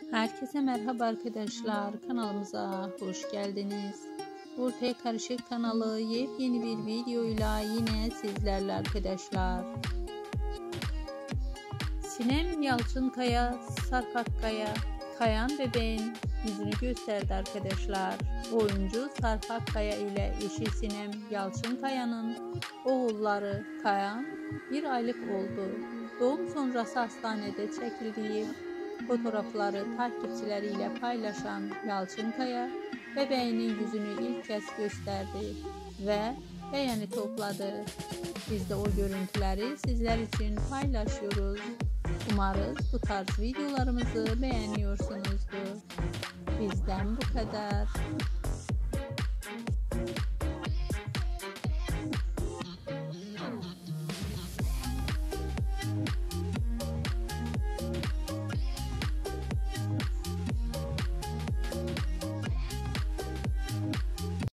Herkese merhaba arkadaşlar, kanalımıza hoş geldiniz. Ortaya Karışık kanalı yepyeni bir videoyla yine sizlerle arkadaşlar. Sinem Yalçınkaya, Sarp Akkaya, Kayan bebeğin yüzünü gösterdi arkadaşlar. Oyuncu Sarp Akkaya ile eşi Sinem Yalçınkaya'nın oğulları Kayan 1 aylık oldu. Doğum sonrası hastanede çekildiği fotoğrafları takipçileriyle paylaşan Yalçınkaya, bebeğinin yüzünü ilk kez gösterdi ve beğeni topladı. Biz de o görüntüleri sizler için paylaşıyoruz. Umarız bu tarz videolarımızı beğeniyorsunuzdur. Bizden bu kadar.